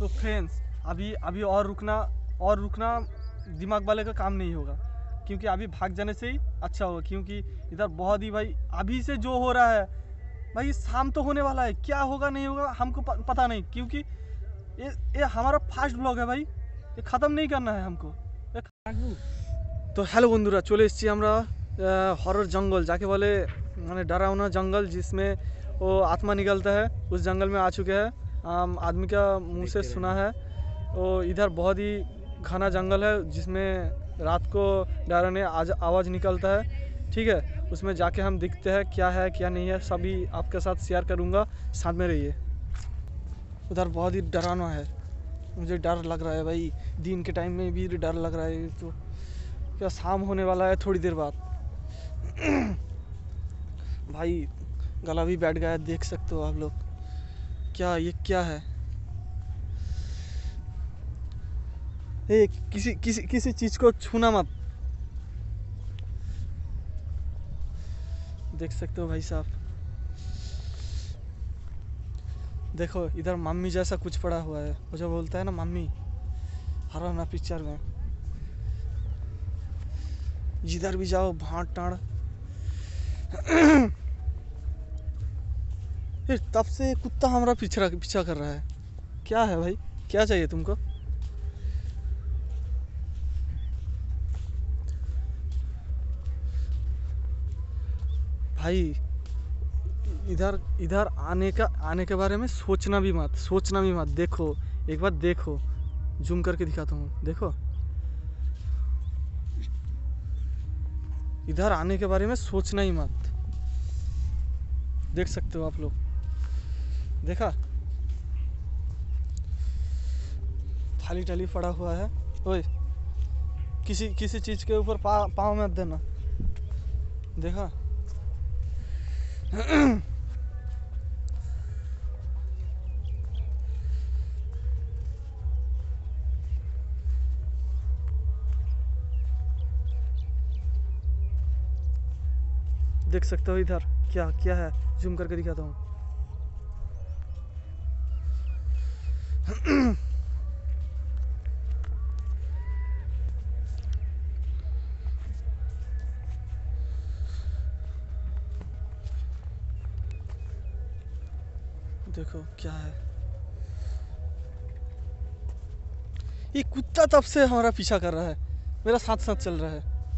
तो फ्रेंड्स अभी अभी और रुकना दिमाग वाले का काम नहीं होगा, क्योंकि अभी भाग जाने से ही अच्छा होगा। क्योंकि इधर बहुत ही भाई अभी से जो हो रहा है भाई, शाम तो होने वाला है, क्या होगा नहीं होगा हमको पता नहीं। क्योंकि ये हमारा फास्ट ब्लॉग है भाई, ये ख़त्म नहीं करना है हमको। तो हेलो बंधुरा, चले एसेছি আমরা हॉरर जंगल जाके बोले, माने डरावना जंगल जिसमें वो आत्मा निकलता है, उस जंगल में आ चुके हैं। आदमी का मुंह से सुना है। वो इधर बहुत ही घना जंगल है जिसमें रात को डरावने आवाज़ निकलता है। ठीक है, उसमें जाके हम देखते हैं क्या है क्या नहीं है, सभी आपके साथ शेयर करूँगा, साथ में रहिए। उधर बहुत ही डरावना है, मुझे डर लग रहा है भाई, दिन के टाइम में भी डर लग रहा है। तो क्या शाम होने वाला है थोड़ी देर बाद। भाई गला भी बैठ गया है, देख सकते हो आप लोग। क्या ये क्या है? ए, किसी चीज को छूना मत। देख सकते हो भाई साहब, देखो इधर मम्मी जैसा कुछ पड़ा हुआ है, वो जो बोलता है ना मम्मी, हरा ना पिक्चर में, जिधर भी जाओ भाट टाड़। तब से कुत्ता हमारा पीछा कर रहा है। क्या है भाई, क्या चाहिए तुमको? भाई इधर आने के बारे में सोचना भी मत। देखो एक बार देखो, जूम करके दिखाता हूँ, देखो इधर आने के बारे में सोचना ही मत। देख सकते हो आप लोग, देखा थाली पड़ा हुआ है। ओए, किसी चीज के ऊपर पाँव मत देना, देखा। देख सकते हो इधर क्या क्या है, जूम करके दिखाता हूँ। देखो क्या है, ये कुत्ता तब से हमारा पीछा कर रहा है, मेरा साथ चल रहा है।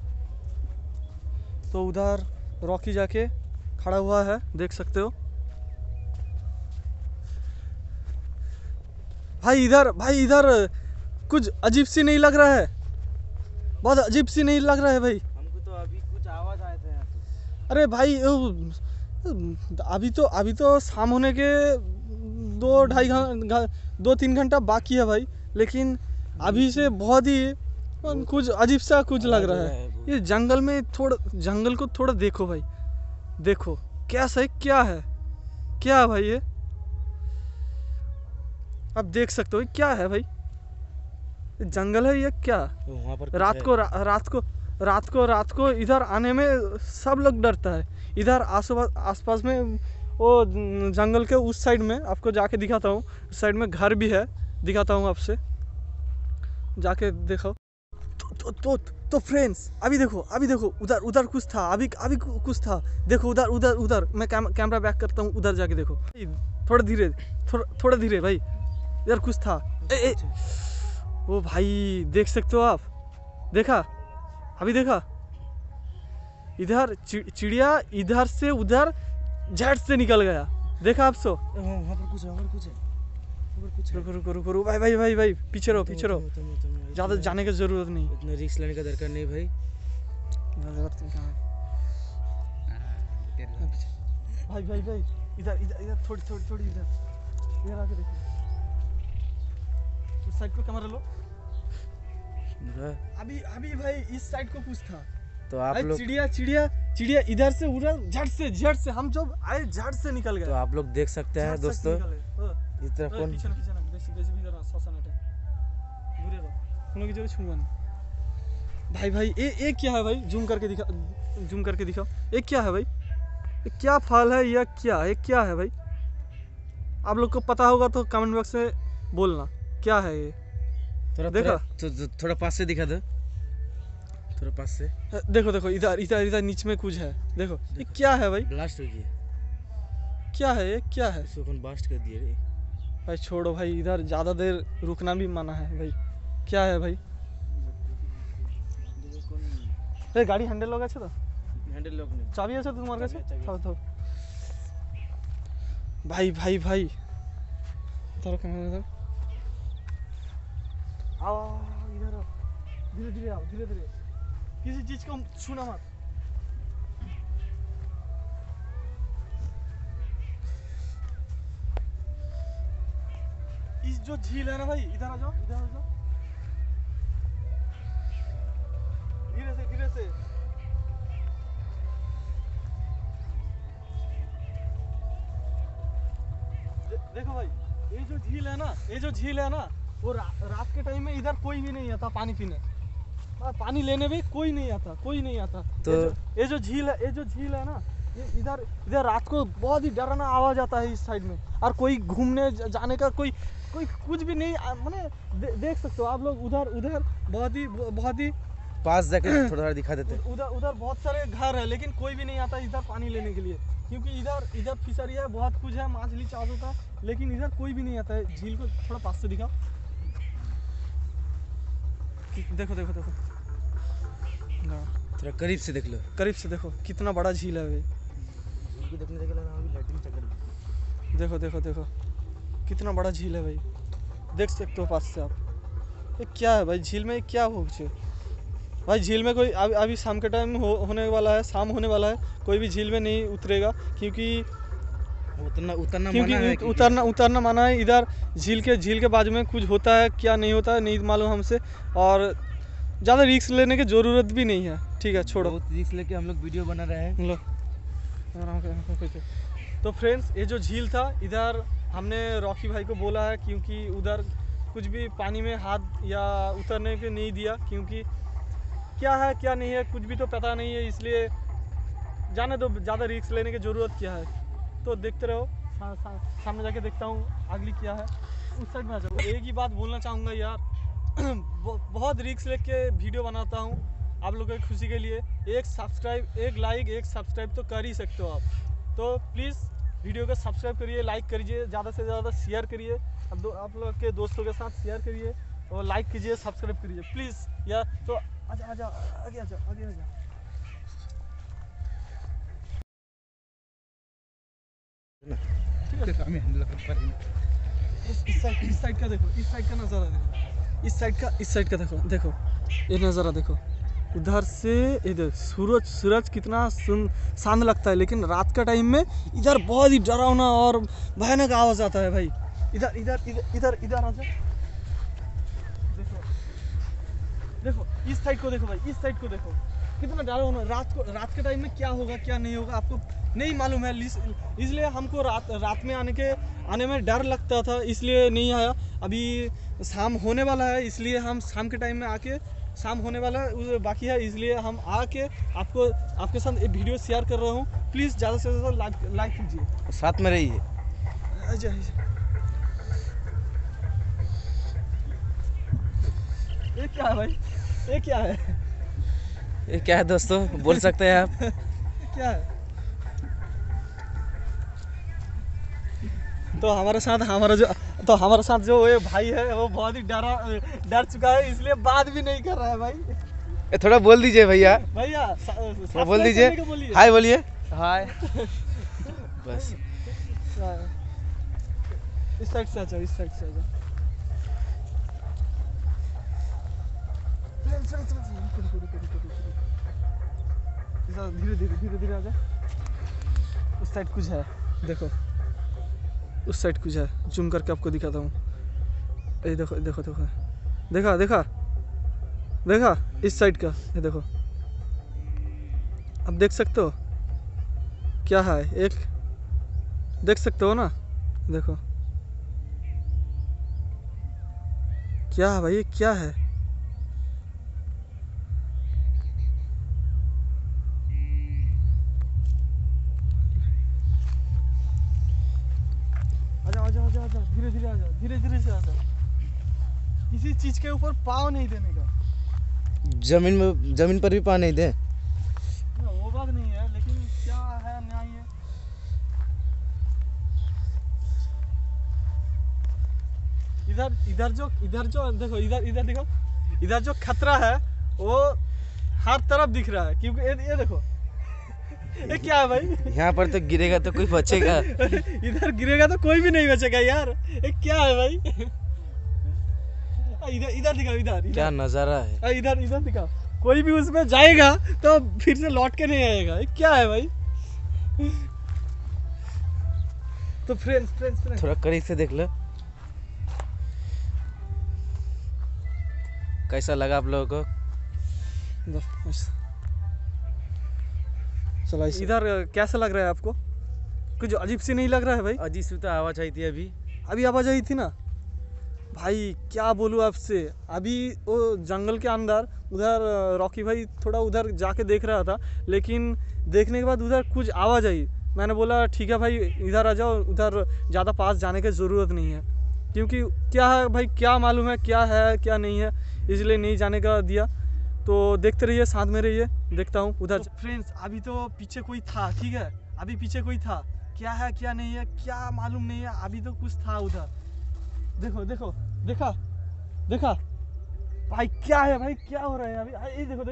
तो उधर रॉकी जाके खड़ा हुआ है, देख सकते हो भाई। इधर कुछ अजीब सी नहीं लग रहा है? बहुत अजीब सी नहीं लग रहा है भाई? हमको तो अभी कुछ आवाज आए थे यहाँ पे। अरे भाई अभी तो शाम होने के 2-3 घंटा बाकी है भाई, लेकिन अभी से बहुत ही कुछ अजीब सा कुछ लग रहा है। ये जंगल में जंगल को थोड़ा देखो भाई, देखो क्या सही क्या है भाई ये? आप देख सकते हो क्या है भाई, जंगल है ये क्या? वहाँ पर रात को इधर आने में सब लोग डरता है। इधर आसपास में वो जंगल के उस साइड में आपको जाके दिखाता हूँ, उस साइड में घर भी है, दिखाता हूँ आपसे, जाके देखो। तो फ्रेंड्स अभी देखो उधर कुछ था, अभी कुछ था, देखो उधर मैं कैमरा बैक करता हूँ, उधर जाके देखो। थोड़ा धीरे भाई, इधर कुछ था। ओ भाई देख सकते हो आप, देखा अभी देखा, इधर चिड़िया इधर से उधर झट से निकल गया, देखा आप? सो वहाँ पर कुछ है। रुको भाई पीछे रहो, ज़्यादा जाने की जरूरत नहीं, इतना रिस्क लेने का दरकार नहीं भाई। भाई इधर थोड़ी इधर आके देखो, उस साइड को कैमरा लो। अभी भाई इस साइड को कुछ था, तो आप लोग चिड़िया इधर से उधर झट से हम जब आए झट से निकल गए। तो आप लोग देख सकते हैं दोस्तों, इस तरफ कौन पीछे ना बेसी भी जरा ससन हटे दूरे रहो, कोनो की जरूर छूंगा नहीं। भाई ये क्या है भाई? जूम करके दिखाओ, ये क्या है भाई? ये क्या फल है या क्या है भाई? आप लोग को पता होगा तो कमेंट बॉक्स में बोलना। क्या है ये? थोड़ा देखा? थोड़ा पास से दिखा दो, थोड़ा पास से। देखो देखो, इधर इधर इधर नीचे में कुछ है, देखो ये क्या है भाई? ब्लास्ट हो गया। क्या है ये, क्या है इसको कौन ब्लास्ट कर दिया रे? भाई? छोड़ो भाई, इधर ज़्यादा देर रुकना भी मना है भाई। क्या है भाई? ए गाड़ी हैंडल लगा আছে তো? হ্যান্ডেল লক নেই। চাবি আছে তো তোমার কাছে? চাবি। থাও থাও भाई भाई भाई, धरो कैमरा धरो। आओ इधर आओ, धीरे धीरे आओ, धीरे धीरे, किसी चीज को छूना मत। इस जो झील है ना भाई, इधर आ जाओ, इधर आ जाओ, धीरे से धीरे से। देखो भाई, ये जो झील है ना, ये जो झील है ना, वो रात के टाइम में इधर कोई भी नहीं आता पानी पीने, पानी लेने भी कोई नहीं आता, कोई नहीं आता। तो ये जो झील है, ये जो झील है ना, ये इधर इधर रात को बहुत ही डरावना आवाज आता है इस साइड में, और कोई घूमने जाने का कोई कोई कुछ भी नहीं, मैंने देख सकते हो आप लोग, उधर उधर बहुत ही पास जाके थोड़ा दिखा देते। उधर उधर बहुत सारे घर है, लेकिन कोई भी नहीं आता इधर पानी लेने के लिए, क्योंकि इधर इधर फिशरी है, बहुत कुछ है, मछली चावल का, लेकिन इधर कोई भी नहीं आता है। झील को थोड़ा पास से दिखाओ, देखो देखो देखो, थोड़ा करीब से देख लो, करीब से देखो, कितना बड़ा झील है भाई। झील को देखने के लिए ना अभी लाइटिंग चल। देखो देखो देखो, कितना बड़ा झील है भाई, देख सकते हो पास से आप। ये क्या है भाई झील में, क्या हो कुछ भाई? झील में कोई अभी शाम के टाइम होने वाला है, शाम होने वाला है, कोई भी झील में नहीं उतरेगा, क्योंकि उतरना माना है। इधर झील के बाजू में कुछ होता है, क्या नहीं होता है नहीं मालूम हमसे, और ज़्यादा रिस्क लेने की ज़रूरत भी नहीं है। ठीक है, छोड़ो, बहुत रिस्क लेके हम लोग वीडियो बना रहे हैं। लो तो फ्रेंड्स, ये जो झील था, इधर हमने रॉकी भाई को बोला है, क्योंकि उधर कुछ भी पानी में हाथ या उतरने के नहीं दिया, क्योंकि क्या है क्या नहीं है कुछ भी तो पता नहीं है, इसलिए जाने दो, ज़्यादा रिस्क लेने की ज़रूरत क्या है। तो देखते रहो, सामने जाके देखता हूँ अगली क्या है। उस साइड में आ जाओ। एक ही बात बोलना चाहूँगा यार, बहुत रिस्क लेके वीडियो बनाता हूँ आप लोगों की खुशी के लिए। एक सब्सक्राइब, एक लाइक, एक सब्सक्राइब तो कर ही सकते हो आप। तो प्लीज़ वीडियो को सब्सक्राइब करिए, लाइक करिए, ज़्यादा से ज़्यादा शेयर करिए, आप लोग के दोस्तों के साथ शेयर करिए और लाइक कीजिए, सब्सक्राइब करिए प्लीज़ यार। तो आजा आजा, आगे आ जाओ, आगे आ जाओ। इस साइड का देखो, इस साइड का नज़ारा देखो, इस साइड का देखो, देखो ये नज़ारा देखो, उधर से इधर सूरज कितना शांत लगता है, लेकिन रात का टाइम में इधर बहुत ही डरावना और भयानक आवाज़ आता है भाई। इधर इधर इधर इधर इधर आ जाओ, देखो देखो, इस साइड को देखो भाई, इस साइड को देखो, कितना डरावना। रात के टाइम में क्या होगा क्या नहीं होगा आपको नहीं मालूम है, इसलिए हमको रात में आने में डर लगता था, इसलिए नहीं आया। अभी शाम होने वाला है, इसलिए हम शाम के टाइम में आके, शाम होने वाला है बाकी है, इसलिए हम आके आपके साथ एक वीडियो शेयर कर रहा हूँ। प्लीज़ ज़्यादा से ज़्यादा लाइक कीजिए, साथ में रहिए। ये क्या है भाई, ये क्या है? ये क्या है दोस्तों, बोल सकते हैं आप? क्या है? तो हमारे साथ जो ये भाई है, वो बहुत ही डर चुका है, इसलिए बात भी नहीं कर रहा है भाई। थोड़ा बोल दीजिए भैया, बोल दीजिए, हाय बोलिए, हाय। बस इस साइड से आ जाओ, इस साइड से आ जाओ। धीरे धीरे आ जा। उस साइड कुछ है, देखो उस साइड कुछ है, जूम करके आपको दिखाता हूँ। ये देखो देखो देखो, देखा देखा देखा, इस साइड का ये देखो, अब देख सकते हो क्या है, एक देख सकते हो ना, देखो क्या है भाई, क्या है? आजा आजा आजा आजा, धीरे धीरे आजा, धीरे धीरे से आजा। किसी चीज के ऊपर पाँव नहीं देने का। जमीन पर भी पाँव नहीं दे। वो बात नहीं है, लेकिन क्या है न्याय है। इधर जो देखो, इधर देखो, इधर जो खतरा है वो हर तरफ दिख रहा है, क्योंकि ये देखो ये क्या है भाई। यहाँ पर तो गिरेगा तो कोई बचेगा। इधर गिरेगा तो कोई भी नहीं बचेगा यार। ये क्या है भाई। इधर दिखाओ, इधर क्या नजारा है। इधर दिखाओ, कोई भी उसमें जाएगा तो फिर से लौट के नहीं आएगा। ये क्या है भाई। तो फ्रेंड्स थोड़ा करीब से देख लो, कैसा लगा आप लोगों को। चलो इधर कैसा लग रहा है आपको? कुछ अजीब सी नहीं लग रहा है भाई? अजीब सी तो आवाज आई थी अभी आवाज आई थी ना भाई। क्या बोलूँ आपसे, अभी वो जंगल के अंदर उधर रॉकी भाई थोड़ा उधर जाके देख रहा था, लेकिन देखने के बाद उधर कुछ आवाज़ आई। मैंने बोला ठीक है भाई इधर आ जाओ, उधर ज़्यादा पास जाने की ज़रूरत नहीं है, क्योंकि क्या है भाई, क्या मालूम है क्या क्या नहीं है, इसलिए नहीं जाने का दिया। तो देखते रहिए, साथ में रहिए, देखता हूँ उधर। तो फ्रेंड्स अभी तो पीछे कोई था, ठीक है, अभी पीछे कोई था, क्या है क्या नहीं है क्या मालूम नहीं है, अभी तो कुछ था उधर। देखो देखो, देखा भाई, क्या है भाई, क्या हो रहा है अभी। ये देखो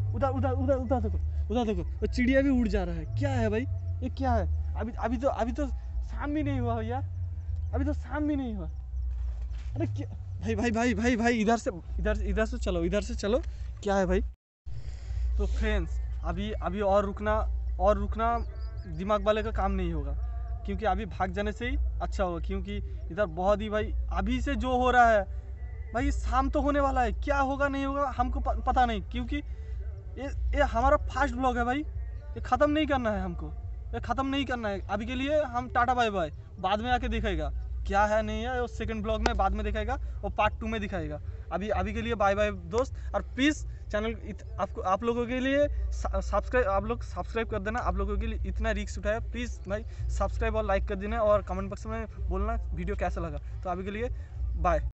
उधर देखो, वो चिड़िया भी उड़ जा रहा है। क्या है भाई, ये क्या है। अभी तो शाम भी नहीं हुआ भैया, अभी तो शाम भी नहीं हुआ। अरे क्या भाई इधर से चलो क्या है भाई। तो फ्रेंड्स अभी और रुकना दिमाग वाले का काम नहीं होगा, क्योंकि अभी भाग जाने से ही अच्छा होगा, क्योंकि इधर बहुत ही भाई अभी से जो हो रहा है भाई, शाम तो होने वाला है, क्या होगा नहीं होगा हमको पता नहीं, क्योंकि ये हमारा फर्स्ट ब्लॉग है भाई, ये ख़त्म नहीं करना है हमको, ये ख़त्म नहीं करना है। अभी के लिए हम टाटा बाय बाय, बाद में आके दिखाएगा क्या है नहीं है, वो सेकंड ब्लॉग में बाद में दिखाएगा, और पार्ट 2 में दिखाएगा। अभी के लिए बाय बाय दोस्त। और प्लीज़ चैनल आप लोगों के लिए सब्सक्राइब कर देना। आप लोगों के लिए इतना रिस्क उठाया, प्लीज़ भाई सब्सक्राइब और लाइक कर देना, और कमेंट बॉक्स में बोलना वीडियो कैसा लगा। तो अभी के लिए बाय।